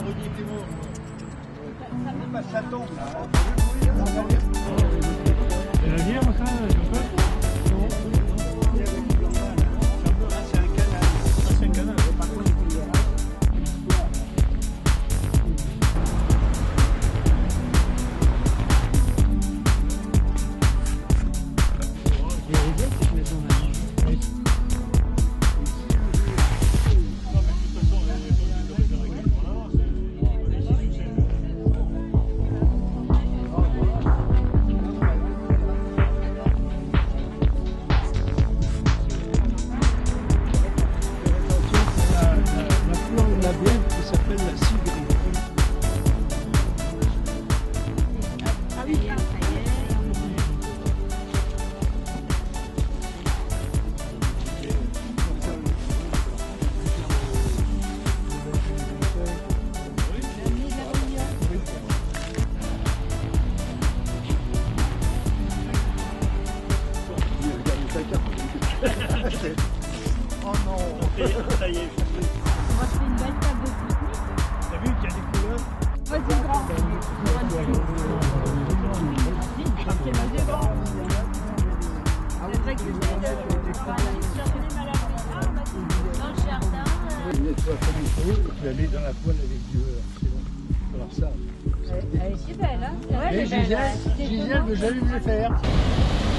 Ça tombe là. C'est la guerre, ça, non. C'est un canal. C'est un canal. Par contre, il y aura. Oh non. Ça y est. On va faire une belle table de pique-nique. T'as vu qu'il y a des couleurs? Vas-y, grand. C'est ma deux grands. C'est vrai que c'est de dans le jardin. Tu la mets dans la poêle avec du beurre. C'est bon. Alors ça. Elle est si belle, hein? Et Gisèle, j'allume le fer.